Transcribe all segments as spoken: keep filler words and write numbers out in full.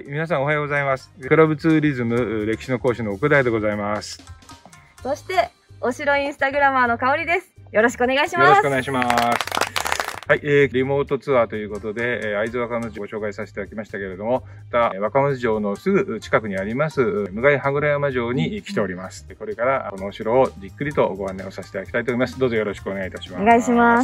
皆さんおはようございます。クラブツーリズム歴史の講師の奥田でございます。 そして、お城インスタグラマーの香りです。よろしくお願いします。 よろしくお願いします。はい、えー、リモートツアーということで、えー、会津若松城をご紹介させていただきましたけれども、また、若松城のすぐ近くにあります、向ヶ井羽黒山城に来ております。これからこのお城をじっくりとご案内をさせていただきたいと思います。どうぞよろしくお願いいたします。 お願いします。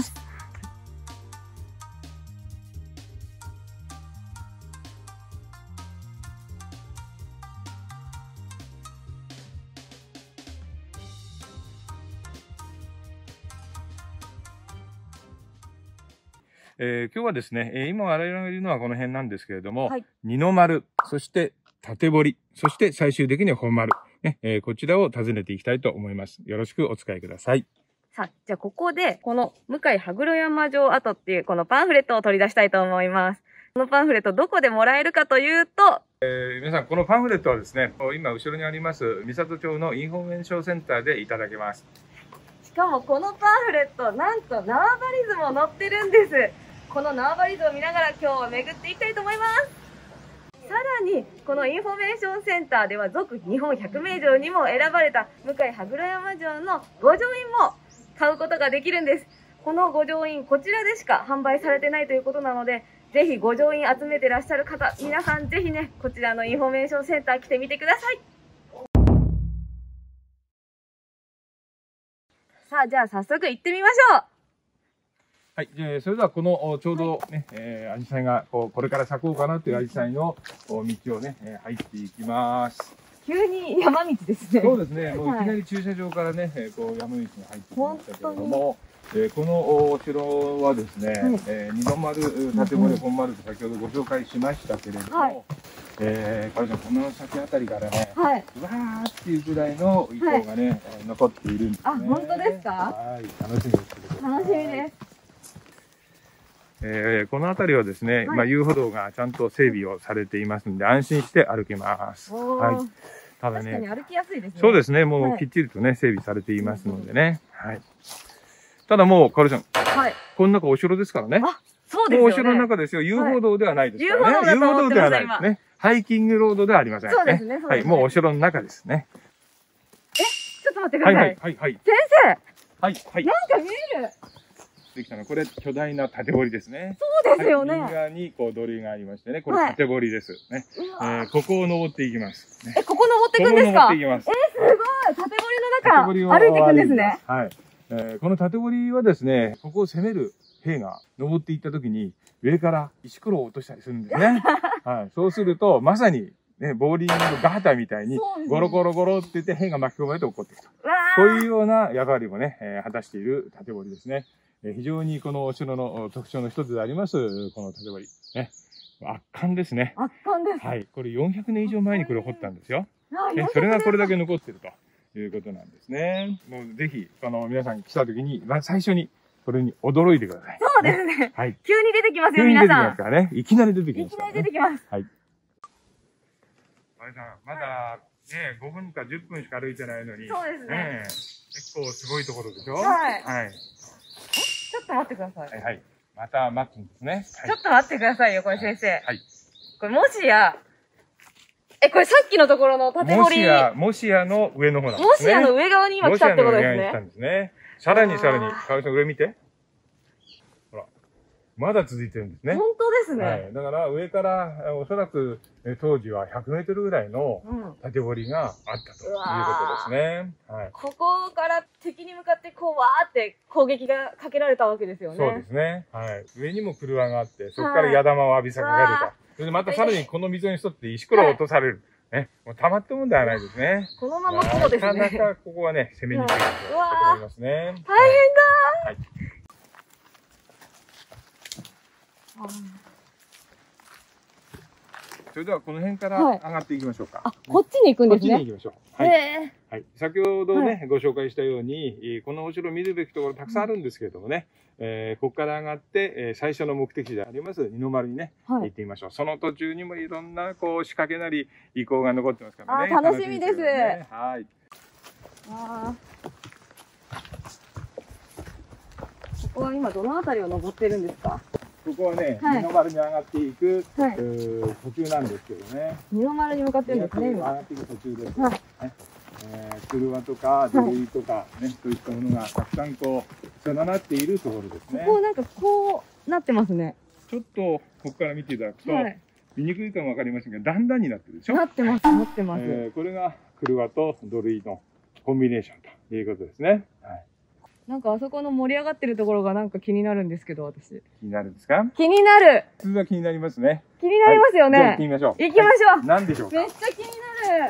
えー、今日はですね、えー、今我々がいるのはこの辺なんですけれども、はい、二の丸、そして縦堀、そして最終的には本丸、ねえー、こちらを訪ねていきたいと思います。よろしくお使いください。 さあ、じゃあここで、この向井羽黒山城跡っていうこのパンフレットを取り出したいと思います。このパンフレットどこでもらえるかというと、 えー、皆さんこのパンフレットはですね、今後ろにあります三郷町のインフォメーションセンターでいただけます。 しかもこのパンフレット、なんと縄張り図も載ってるんです。この縄張り図を見ながら今日は巡っていきたいと思います。さらに、このインフォメーションセンターでは続日本百名城にも選ばれた向井羽黒山城の御城印も買うことができるんです。この御城印、こちらでしか販売されてないということなので、ぜひ御城印集めてらっしゃる方、皆さんぜひね、こちらのインフォメーションセンター来てみてください。さあ、じゃあ早速行ってみましょう。 はい。えー、それではこの、ちょうどね、えー、アジサイが、こう、これから咲こうかなというアジサイの道をね、えー、入っていきます。 急に山道ですね。 そうですね。もういきなり駐車場からね、はい、こう、山道に入ってきましたけれども、えー、このお城はですね、はい、えー、二の丸、縦堀、本丸と先ほどご紹介しましたけれども、はい、えー、かおりちゃん、この先あたりからね、はい、わーっていうぐらいの遺構がね、はい、残っているんですね。 あ、本当ですか？ はい、楽しみです。 楽しみです。 えー、この辺りはですね、はい、まあ遊歩道がちゃんと整備をされていますので安心して歩けます。はい。 ただね、確かに歩きやすいですね。 そうですね、もうきっちりとね、整備されていますのでね。はい。ただもう、かおりちゃん。はい。この中お城ですからね。 あ、そうですよね。 お城の中ですよ。遊歩道ではないですからね。遊歩道ではないですね。ハイキングロードではありません。 そうですね。 はい。もうお城の中ですね。 え、ちょっと待ってください。 はいはいはいはい。 先生。 はいはい。 なんか見える。 できたのこれ巨大な縦堀ですね。 そうですよね。 右側にこう土塁がありましてね、これ縦堀ですね。えー、ここを登っていきます。 え、ここ登っていくんですか？ 登っていきます。 えー、すごい。縦堀の中歩いていくんですね。 はい。えー、この縦堀はですね、ここを攻める兵が登っていった時に上から石ころを落としたりするんですね。はい。そうするとまさにね、ボーリングのガハタみたいにゴロゴロゴロって言って兵が巻き込まれて落っこっていくと。こういうような役割もね、えー、果たしている縦堀ですね。非常にこのお城の特徴の一つであります、この縦堀。ね。圧巻ですね。 圧巻です。 はい。これよんひゃくねん以上前にこれを掘ったんですよ。ね、それがこれだけ残っているということなんですね。もうぜひ、あの、皆さん来た時に、まあ、最初にこれに驚いてください。 そうですね。ね、はい。急に出てきますよ、皆さん。 急に出てきますからね。いきなり出てきます、 ね。いきなり出てきます。 はい。あれさん、まだ、ね、ごふんかじゅっぷんしか歩いてないのに。 そうですね。ね、 結構すごいところでしょ？ はい。 はい。 ちょっと待ってください。 はいはい。また待つんですね。はい、 ちょっと待ってくださいよ、これ先生。 はい。 これもしや、え、これさっきのところの縦堀。もしや、もしやの上の方なんですね。 もしやの上側に今来たってことですね。もしやの上側に来たんですね。さらにさらに、かおりちゃん上見て。ほら。まだ続いてるんですね。 本当ですね。 はい。だから上から、おそらく当時はひゃくメートルぐらいの縦堀があったということですね。はい。 ここから敵に向かってこうわーって攻撃がかけられたわけですよね。 そうですね。はい。上にも車があって、そこから矢玉を浴びせかかれた。それでまたさらにこの溝に沿って石ころを落とされる。ね。もう溜まってもんではないですね。 このままこうですね。 なかなかここはね、攻めにくいと思いますね。 大変だー。はい。 それではこの辺から上がっていきましょうか。 あ、こっちに行くんですね。 こっちに行きましょう。はい。はい。先ほどね、ご紹介したように、このお城見るべきところたくさんあるんですけれどもね、えここから上がって、最初の目的地であります二の丸にね、行ってみましょう。その途中にもいろんなこう仕掛けなり遺構が残ってますからね。 あ、楽しみです。 はい。 あここは今どのあたりを登ってるんですか？ ここはね、 はい二の丸に上がっていく、 はいうー途中なんですけどね。 二の丸に向かってるんですね、 上今。 がっていく途中です。 はい。 ねえー、車とか土塁とかね、そういったものがたくさんこう連なっているところですね。 ここなんかこうなってますね。 ちょっとここから見ていただくと、 はい。 見にくいかもわかりませんが、だんだんになってるでしょ。 なってます、なってます。 えーこれが車と土塁のコンビネーションということですね。はい、 なんかあそこの盛り上がってるところがなんか気になるんですけど、私。 気になるんですか？ 気になる普通は気になりますね。 気になりますよね。 はい、じゃあ行ってみましょう。 行きましょう。 はい、何でしょうか？ めっちゃ気になる。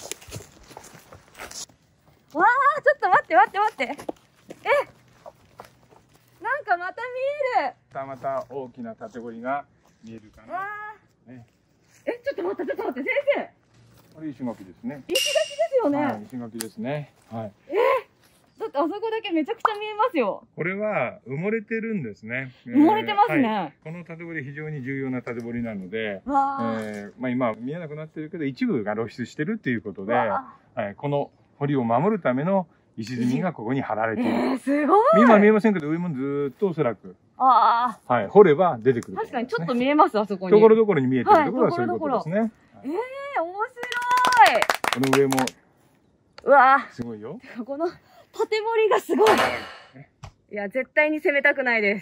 わあ、ちょっと待って待って待って。え、なんかまた見える。 またまた大きな縦堀が見えるかわな。 あ、 ね、 え、ちょっと待って、ちょっと待って、先これ石垣ですね。 生。石垣ですよね。 はい、石垣ですね。はい。 だってあそこだけめちゃくちゃ見えますよ。 これは埋もれてるんですね。 埋もれてますね。 はい、この縦堀非常に重要な縦堀なので、 わあ。 えーまあ今見えなくなってるけど一部が露出してるっていうことで、 わあはい、この堀を守るための石積みがここに張られている。 えー、すごい。 今見えませんけど上もずーっとおそらく、 ああ。 はい、掘れば出てくると思いますね。 確かにちょっと見えます、あそこに。 ところどころに見えてるところははいそういうことですね。 ええー、面白い。 この上もうわあ。 すごいよ。 この縦盛りがすごい。いや、絶対に攻めたくないです。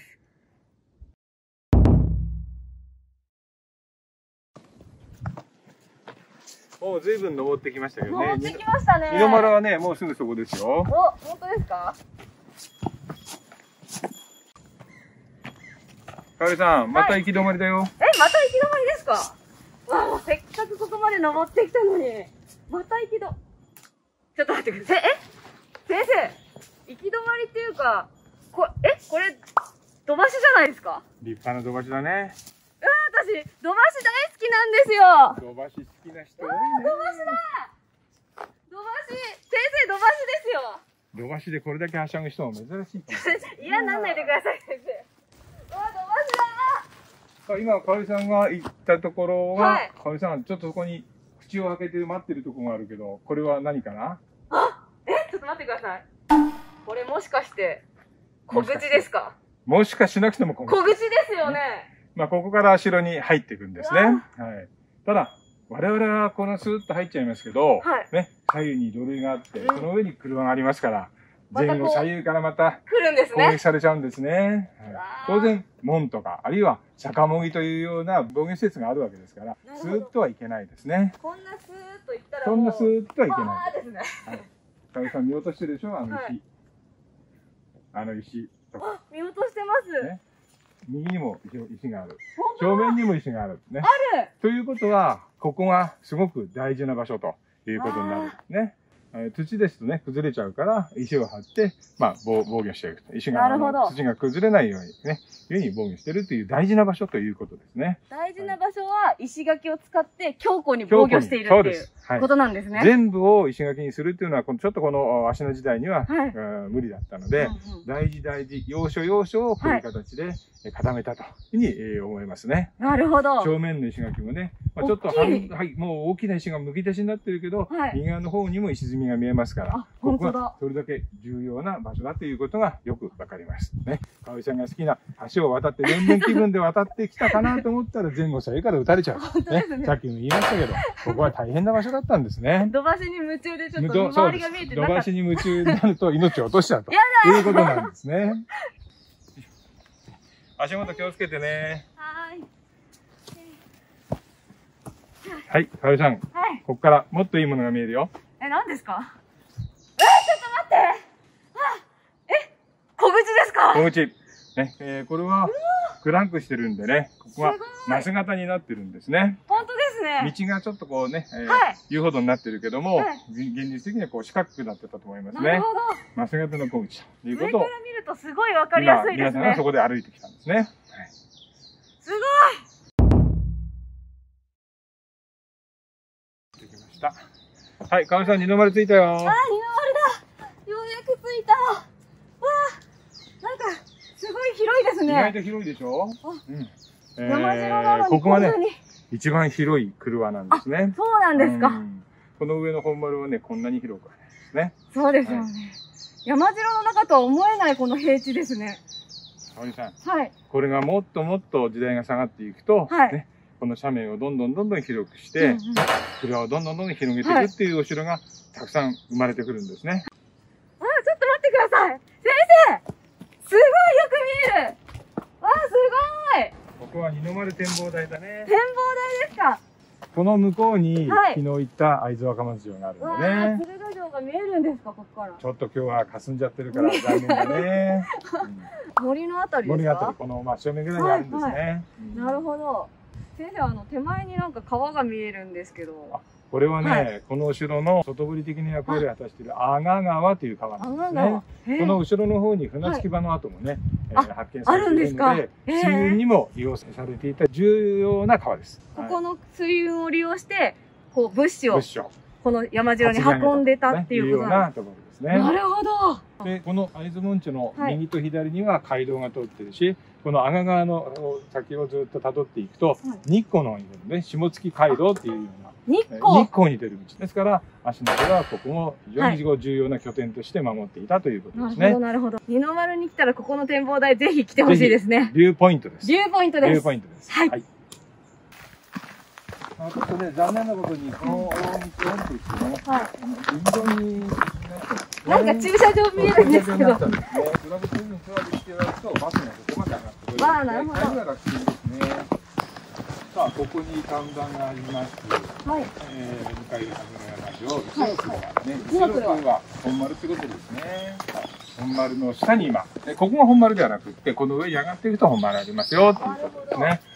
もう随分登ってきましたけどね。 登ってきましたね。 二の丸はね、もうすぐそこですよ。 お、本当ですか？ かおりさん、また行き止まりだよ。 え、また行き止まりですか？わあ、もうせっかくここまで登ってきたのに、また行き止、ちょっと待ってください。え、先生、行き止まりっていうか、こ、え、これ、土橋じゃないですか？ 立派な土橋だね。 うわあ、私、土橋大好きなんですよ。 土橋好きな人多い土ね。 橋だ。土橋、先生、土橋ですよ。 土橋でこれだけはしゃぐ人も珍しいかもしれない。 嫌になんないでください、先生。うわ、土橋だ。 今、かおりさんが行ったところは、 はいかおりさん、ちょっとそこに口を開けて待ってるところがあるけど、これは何かな？ え、ちょっと待ってください。これもしかして、小口ですか？ もしかしなくても小口小口ですよね。 まあ、ここから城に入っていくんですね。 うはい。ただ、我々はこのスーッと入っちゃいますけど、 はいね、左右に土塁があって、 うんその上に車がありますから、 またこう前後左右からまた来るんです攻撃ね。 されちゃうんですね。はい、当然、門とか、あるいは坂もぎというような防御施設があるわけですから、 なるほどスーッとはいけないですね。 こんなスーッと行ったらそんなスーッとはいけバない。 ーですね。 はい。かおりさん見落としてるでしょあの石。 はいあの石とか。 あ、見落としてます。 ね右にも石がある。 本当正面にも石がある。ね。 ある。 ということは、ここがすごく大事な場所ということになるんですね。えー土ですとね、崩れちゃうから、石を張って、まあ、防防御していくと。石が、 なるほどあの土が崩れないようにね、いうふうに防御してるという大事な場所ということですね。 大事な場所は石垣を使って強固に防御しているっていうそうです。はいこ。となんですね。 全部を石垣にするっていうのは、このちょっとこの足の時代には、 はいうん無理だったので、 うんうん大事大事、要所要所をこういう形でえー固めたというふうにえー思いますね。 なるほど。 正面の石垣もね、まあ、ちょっと大きい半はい、もう大きな石がむき出しになってるけど、 はい右側の方にも石積みが見えますから、 あここ本当だがそれだけ重要な場所だということがよくわかります。ね。かおりさんが好きな橋を渡って、全然気分で渡ってきたかなと思ったら前後左右から撃たれちゃう。 本当ですねさっきも言いましたけど、ここは大変な場所だったんですね。 土橋に夢中でちょっとどそうです周りが見えてなかった。 土橋に夢中になると命を落としちゃうとやいうことなんですね。足元気をつけてね。 はーい。 はい、かおりさん、 はい。 ここからもっといいものが見えるよ。 え、何ですか？えー、ちょっと待って。あ、え、小口ですか？ 小口。ね、えー、これはクランクしてるんでね、ここはすごいマス型になってるんですね。 本当ですね。 道がちょっとこうね、えーはい遊歩道になってるけども、 はい現実的にはこう四角くなってたと思いますねなるほ。ど。 マス型の小口というこ上からとを、 見るとすごいわかりや今、 すいですね皆さんがそ。こで歩いてきたんですね。はい、 すごい。 できました。はい、かおりさん二の丸ついたよ。 あー、二の丸だ。ようやく着いた。わあ、なんか、すごい広いですね。 意外と広いでしょ。うん。え山城なのー、こにこがねこんな、に。 一番広い車なんですね。 そうなんですか。 うんこの上の本丸はね、こんなに広くはないですね。 そうですよね。山城の中とは思えないこの平地ですね。 沙織さん、 はい。 これがもっともっと時代が下がっていくと、 はいね、この斜面をどんどんどんどん広くして、 うんうん蔵をどんどんどんどん広げていくっていうお城がたくさん生まれてくるんですね。 あ、ちょっと待ってください。先生すごいよく見える。わあ、すごい。 ここは二の丸展望台だね。 展望台ですか。 この向こうに、 はい昨日行った会津若松城があるんわであ、 ね。 鶴ヶ城が見えるんですか、ここから。 ちょっと今日は霞んじゃってるから残念だね。 森のあたうん、 りですか。 森あたり、この真正面ぐらいにあるんですね。 はいうんなるほど。先生、あの手前になんか川が見えるんですけど。 これはね、 はこのお城の外堀的な役割を果たしている阿賀川という川なんですね。 阿賀川。 この後ろの方に船着き場の跡もね、えーあ発見されているのあるんですかで、 へー水運にも利用されていた重要な川です。 ここの水運を利用して、こう物資を物資をこの山城に運んでたっていうことなんでようなところですね。 す。なるほど。 で、この会津門地のはい右と左には街道が通ってるし、この阿賀川の先をずっと辿っていくと、日光の方に出るね、下月街道っていうような、えー日光。 日光に出る道ですから、足の手はここも非常に重要な拠点として守っていたということですね。 なるほど、なるほど。二の丸に来たらここの展望台ぜひ来てほしいですね。 ビューポイントです。 ビューポイントです。 ビューポイントです。 はいあちょっとね、残念なことに、この大道を降りていくとね、 は林道になってい。なんか駐車場見えるんですけど。 クラブツーにクラブしてやると、バスがここまで上がってくる。 わあなるほど帰りは楽ちんですね。さあ、ここに看板があります。 はい。 えー、向かいの山城、後はいろ黒はね、 後ろ黒後ろ黒は本丸ってことですね。本丸の下に今、でここが本丸ではなくって、この上に上がっていくと本丸ありますよっていうことですね。